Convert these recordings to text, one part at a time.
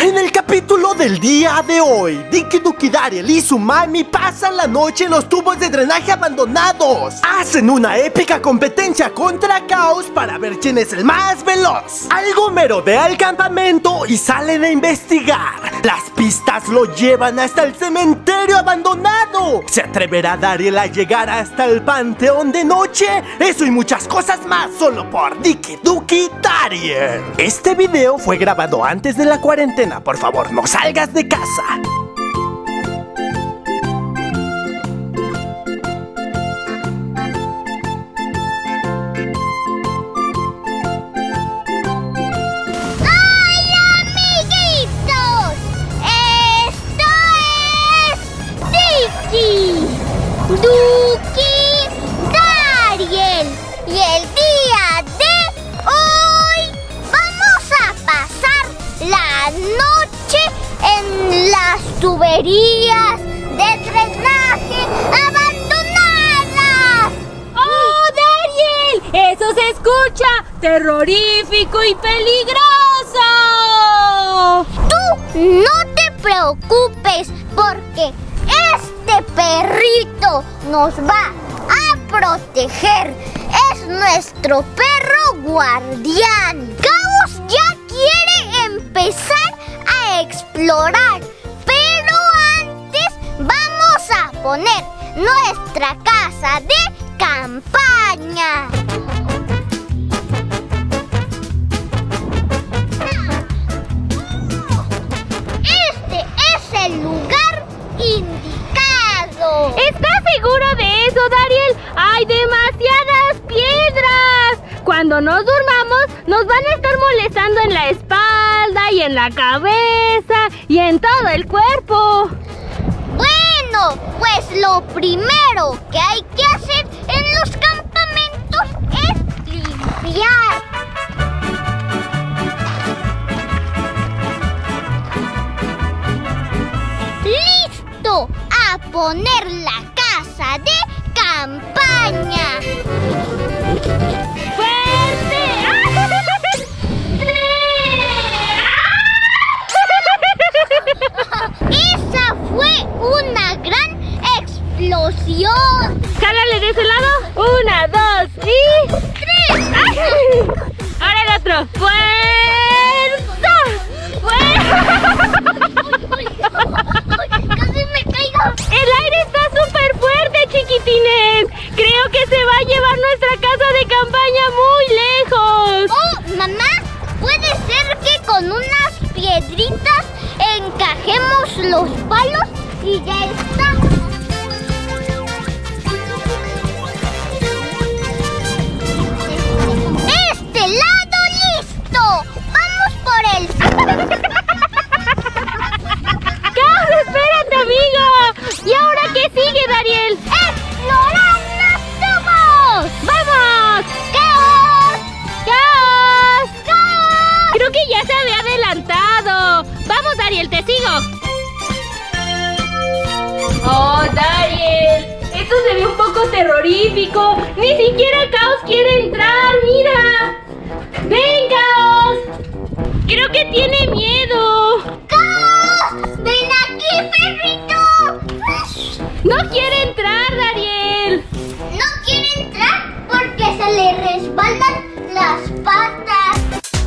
En el capítulo del día de hoy, Dicky, Ducky, Daryl y su mami pasan la noche en los tubos de drenaje abandonados. Hacen una épica competencia contra Caos para ver quién es el más veloz. Algo merodea el campamento y salen a investigar. Las pistas lo llevan hasta el cementerio abandonado. ¿Se atreverá Daryl a llegar hasta el panteón de noche? Eso y muchas cosas más solo por Dicky, Ducky, Daryl. Este video fue grabado antes de la cuarentena. Por favor, no salgas de casa. ¡Hola, amiguitos! Esto es Dicky, Ducky, Daryl. Y el día de hoy vamos a pasar la noche en las tuberías de drenaje abandonadas. ¡Oh, Daryl! ¡Eso se escucha terrorífico y peligroso! Tú no te preocupes porque este perrito nos va a proteger. Es nuestro perro guardián. Caos ya quiere empezar a explorar, pero antes vamos a poner nuestra casa de campaña. Este es el lugar indicado. ¿Estás seguro de eso, Daryl? ¡Hay demasiadas piedras! Cuando nos durmamos, nos van a estar molestando en la espalda y en la cabeza y en todo el cuerpo. Bueno, pues lo primero que hay que hacer en los campamentos es limpiar. ¡Listo! A poner la casa de campaña. ¡Fuerte! ¡Esa fue una gran explosión! ¡Jálale de ese lado! 1, 2 y 3. ¡Ay! Ahora el otro. ¡Fuerza! ¡Casi me caigo! El aire está súper fuerte, chiquitines. Creo que se va a llevar nuestra casa de campaña muy lejos. ¡Oh, mamá! ¿Puede ser que con unas piedritas encajemos los palos y ya está? ¡Este lado listo! ¡Vamos por el... ¡Caos, espérate, amigo! ¿Y ahora qué sigue, Daryl? ¡Explorar los tubos! ¡Vamos! ¡Caos! ¡Caos! ¡Caos! Creo que ya se había adelantado. Vamos, Daryl, te sigo. ¡Oh, Daryl! Esto se ve un poco terrorífico. Ni siquiera Caos quiere entrar, mira. ¡Ven, Caos! Creo que tiene miedo. ¡Caos! ¡Ven aquí, perrito! ¡No quiere entrar, Daryl! No quiere entrar porque se le resbalan las patas.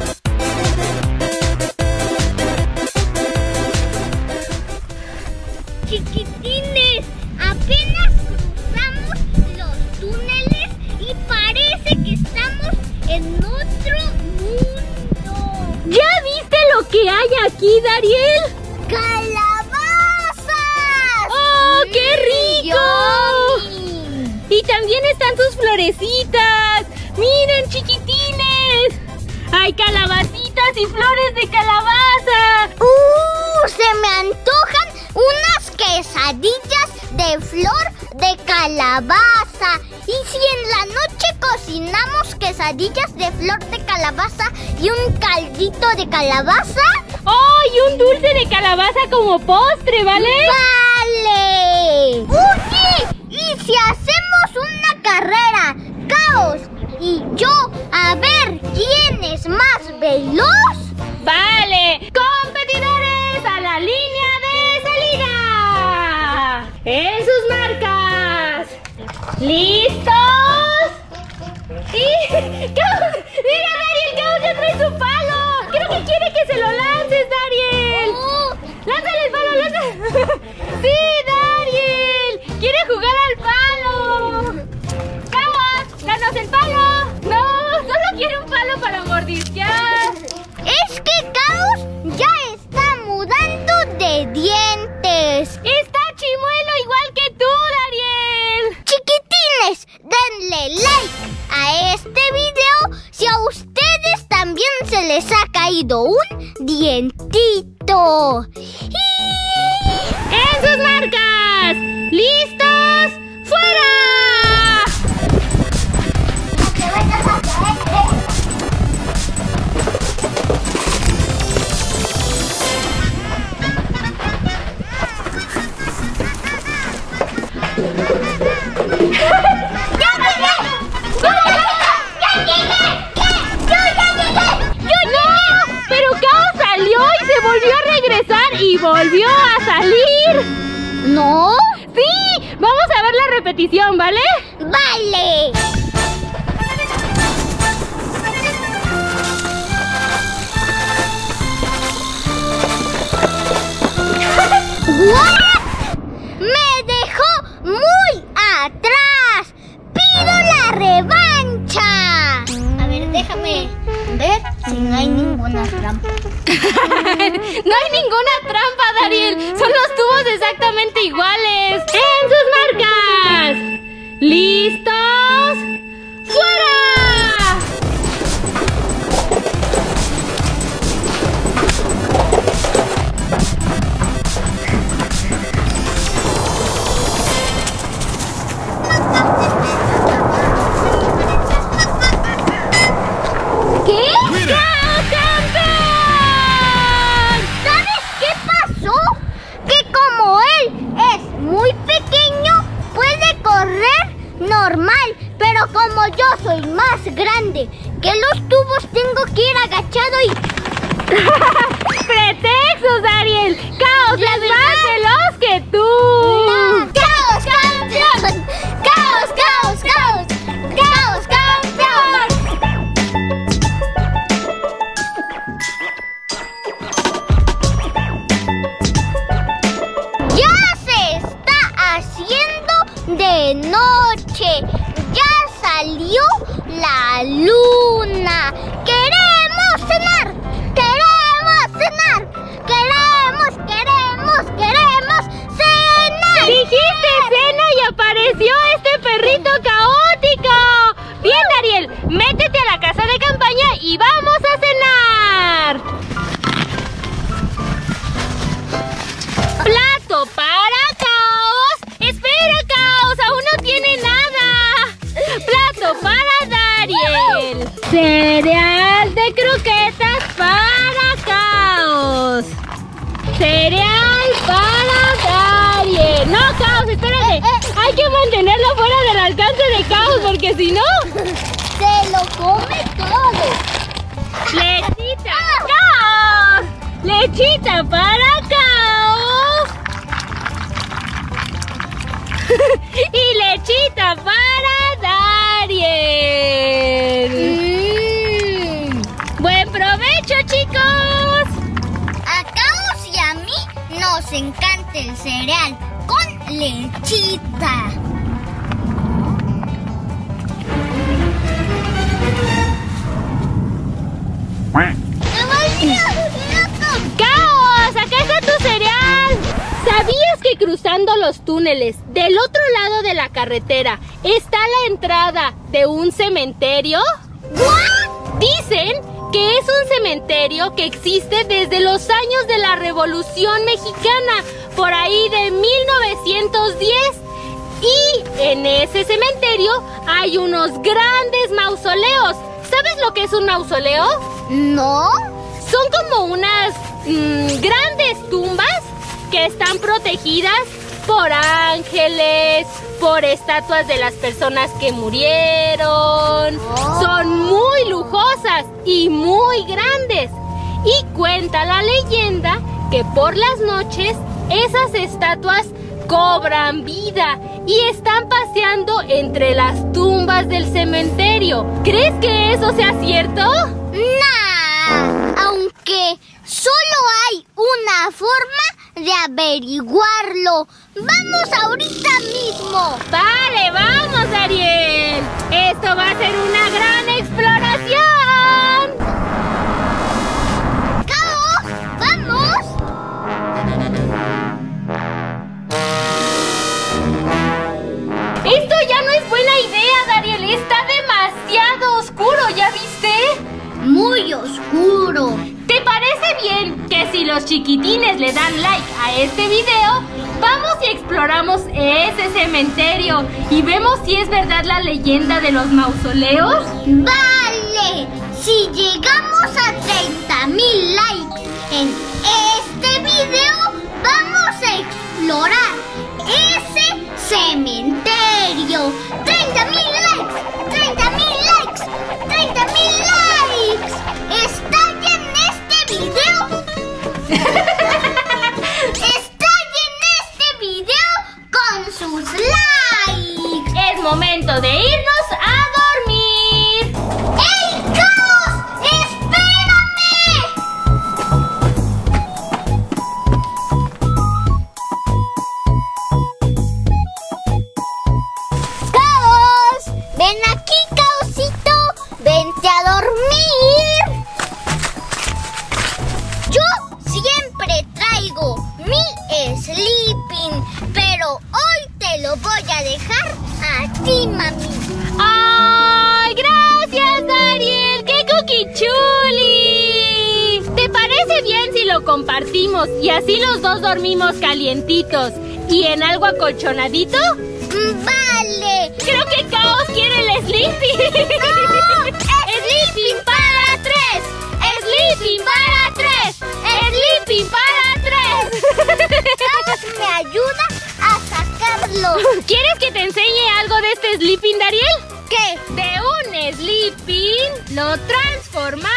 Chiquitines, apenas cruzamos los túneles y parece que estamos en otro mundo. ¿Ya viste lo que hay aquí, Daryl? ¡Calabazas! ¡Oh, qué rico! ¡Yummy! Y también están sus florecitas. ¡Miren, chiquitines! ¡Hay calabacitas y flores de calabaza! Se me antojan unas quesadillas de flor de calabaza. Y si en la noche cocinamos quesadillas de flor de calabaza y un caldito de calabaza. ¡Oh, y un dulce de calabaza como postre, ¿vale? ¡Vale! ¡Oye! ¿Y si hacemos una carrera? Caos y yo, a ver quién es más veloz. ¡Vale! ¡Competidores! ¿Listos? ¡Sí! ¡Caos! ¡Mira, Dariel! ¡Caos ya trae su palo! Creo que quiere que se lo lances, Dariel. ¡Lánzale el palo! ¡Lánzale! ¡Sí, Dariel! ¡Quiere jugar al palo! ¡Caos! ¡Danos el palo! ¡No! ¡Solo quiere un palo para mordisquear! Es que Caos ya está mudando de dientes. ¡Está chimuelo igual que tú, Dariel! Chiquitines, denle like a este video si a ustedes también se les ha caído un dientito. ¡En sus marcas! ¡Listos! ¡Fuera! Y volvió a salir. ¿No? ¡Sí! Vamos a ver la repetición, ¿vale? ¡Vale! ¿What? ¡Me dejó muy atrás! ¡Pido la revancha! A ver, déjame ver si no hay ninguna trampa. No hay ninguna trampa, Dariel. Son los tubos exactamente iguales. ¡En sus marcas! ¿Listos? ¡Fuera! ¿Qué? ¡Caos campeón! ¿Sabes qué pasó? Que como él es muy pequeño, puede correr normal. Pero como yo soy más grande que los tubos, tengo que ir agachado y... ¡Pretextos, Dariel! ¡Caos es más veloz que tú! ¡No! ¡Caos campeón! ¡Caos, caos, caos! ¡Caos campeón! ¡Ya se está haciendo de noche! ¡Ya salió la luna! ¡Queremos cenar! ¡Queremos cenar! ¡Queremos cenar! ¡Dijiste cena y apareció este perrito caótico! Bien, Dariel, métete a la casa de campaña y vamos a cenar. ¡Plato para Caos! ¡Espera, Caos! ¡Aún no tiene nada! ¡Plato para Dariel! ¡Cereal de croquetas para Caos! ¡Cereal para Dariel! ¡No, Caos! ¡Espérate! Hay que mantenerlo fuera del alcance de Caos porque si no... ¡Se lo come todo! ¡Lechita! ¡Caos! ¡Lechita para Caos! ¡Y lechita para Dariel! ¡Buen provecho, chicos! A Caos y a mí nos encanta el cereal con lechita. ¡Caos! ¡Acá está tu cereal! ¿Sabías que cruzando los túneles del otro lado de la carretera está la entrada de un cementerio? ¿What? Dicen que es un cementerio que existe desde los años de la Revolución Mexicana, por ahí de 1910. Y en ese cementerio hay unos grandes mausoleos. ¿Sabes lo que es un mausoleo? ¿No? Son como unas grandes tumbas que están protegidas por ángeles, por estatuas de las personas que murieron. Son muy lujosas y muy grandes. Y cuenta la leyenda que por las noches esas estatuas cobran vida y están paseando entre las tumbas del cementerio. ¿Crees que eso sea cierto? Nah, aunque solo hay una forma de averiguarlo. ¡Vamos ahorita mismo! ¡Vale, vamos, Ariel! ¡Esto va a ser una gran exploración! ¡Caos! ¡Vamos! Esto ya no es buena idea, Dariel. Está demasiado oscuro, ¿ya viste? Muy oscuro. ¿Te parece bien que si los chiquitines le dan like a este video, vamos y exploramos ese cementerio y vemos si es verdad la leyenda de los mausoleos? ¡Vale! Si llegamos a 30,000 likes en este video, vamos a explorar ese cementerio. 30,000 likes, 30,000 likes, 30,000 likes. ¿Estallen este video? ¡Estallen este video con sus likes! Es momento de irnos a dormir. ¡Ey, Caos! ¡Espérame! ¡Caos! ¡Ven aquí, Caosito! ¡Vente a dormir! Yo siempre traigo mi sleeping, pero hoy te lo voy a dejar a ti, mami. ¡Ay, gracias, Dariel! ¡Qué cuquichuli! ¿Te parece bien si lo compartimos y así los dos dormimos calientitos y en algo acolchonadito? ¡Vale! Creo que Caos quiere el sleeping. ¡No! ¡Sleeping para 3! ¡Sleeping para 3! ¡Sleeping para 3! Caos me ayuda a sacarlo. ¿Quieres que te enseñe algo de este sleeping, Dariel? ¿Qué? De un sleeping lo transformamos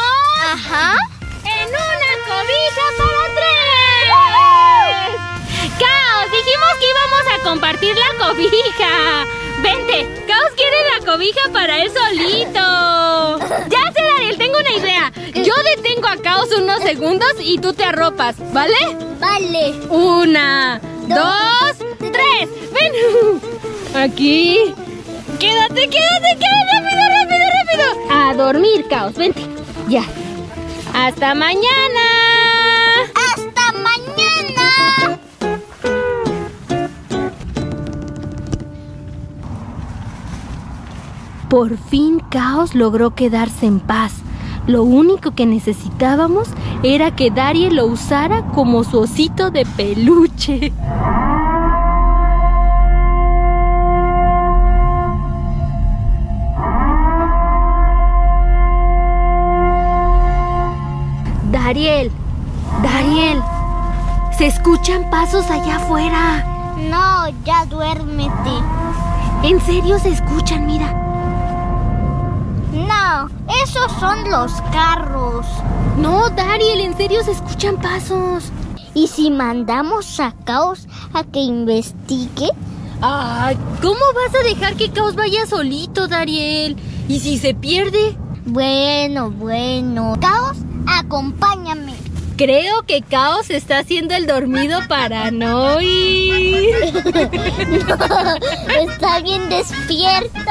en una cobija para 3. ¡Caos! Dijimos que íbamos a compartir la cobija. Vente, Caos quiere la cobija para él solito. Ya sé, Dariel, tengo una idea. Yo detengo a Caos unos segundos y tú te arropas, ¿vale? Vale. 1, 2, 3. Ven. Aquí. Quédate, rápido. A dormir, Caos, vente. Ya. Hasta mañana. ¡Hasta mañana! Por fin Caos logró quedarse en paz. Lo único que necesitábamos era que Dariel lo usara como su osito de peluche. Dariel, se escuchan pasos allá afuera. No, ya duérmete. En serio se escuchan, mira. No, esos son los carros. No, Dariel, en serio se escuchan pasos. ¿Y si mandamos a Caos a que investigue? Ay, ¿cómo vas a dejar que Caos vaya solito, Dariel? ¿Y si se pierde? Bueno. Caos, acompáñame. Creo que Caos está haciendo el dormido para no ir. No, está bien despierto.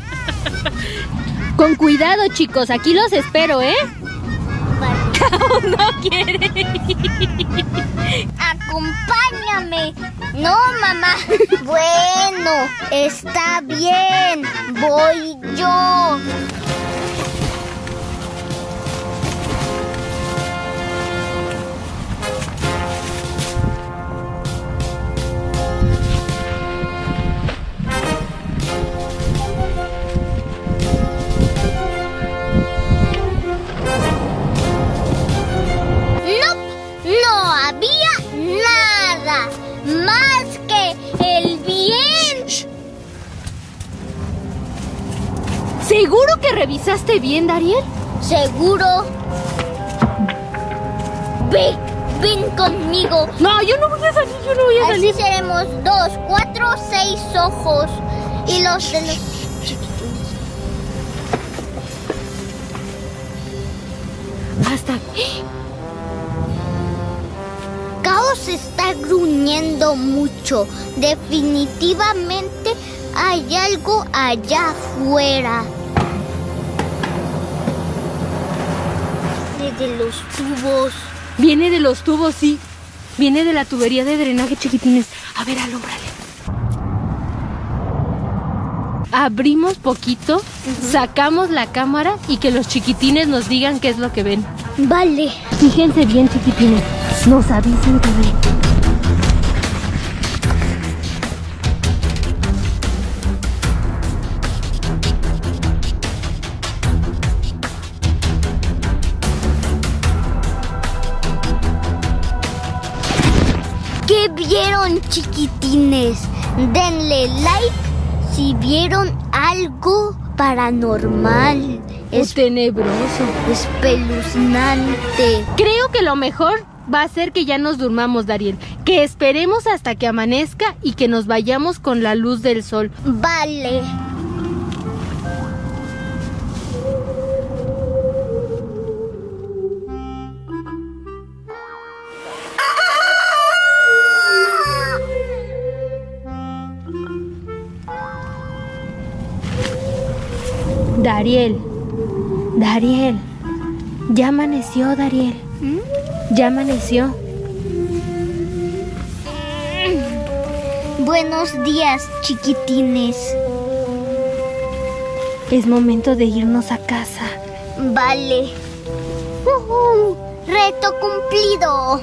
Con cuidado, chicos, aquí los espero, ¿eh? Vale. Caos no quiere ir. Acompáñame. No, mamá. Bueno, está bien. Voy yo. No había nada más que el viento. ¿Seguro que revisaste bien, Dariel? Seguro. Ve Ven conmigo. No, yo no voy a salir, yo no voy a Así salir. seremos 2, 4, 6 ojos. Y los de los chiquitines. Hasta... Caos está gruñendo mucho. Definitivamente hay algo allá afuera. Desde los tubos. Viene de los tubos, sí. Viene de la tubería de drenaje, chiquitines. A ver, alúmbrale. Abrimos poquito, sacamos la cámara y que los chiquitines nos digan qué es lo que ven. Vale. Fíjense bien, chiquitines. Nos avisen que ven. ¿Qué vieron, chiquitines? Denle like si vieron algo paranormal. Es tenebroso. Espeluznante. Creo que lo mejor va a ser que ya nos durmamos, Dariel. Que esperemos hasta que amanezca y que nos vayamos con la luz del sol. Vale. Dariel, Dariel, ya amaneció, Dariel. Ya amaneció. Buenos días, chiquitines. Es momento de irnos a casa. Vale. Reto cumplido.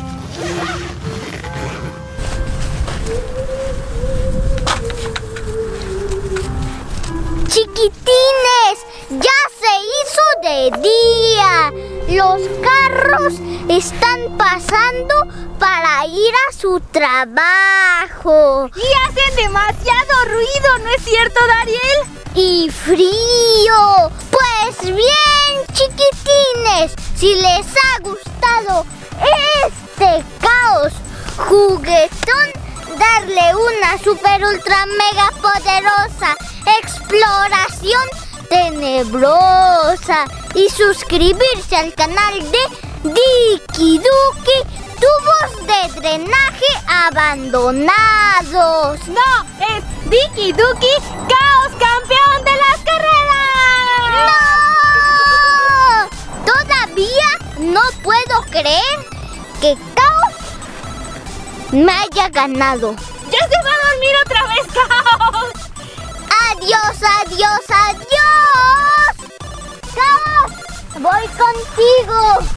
Chiquitines, ya se hizo de día. Los carros están pasando para ir a su trabajo. Y hacen demasiado ruido, ¿no es cierto, Dariel? Y frío. Pues bien, chiquitines, si les ha gustado este caos juguetón, darle una super ultra mega poderosa exploración tenebrosa y suscribirse al canal de Diki Duki Tubos de Drenaje Abandonados. No, es Diki Duki Caos Campeón de las Carreras. ¡No! Todavía no puedo creer que Caos me haya ganado. ¡Ya se va a dormir otra vez, Caos! ¡Adiós, adiós, adiós! ¡Caos! ¡Voy contigo!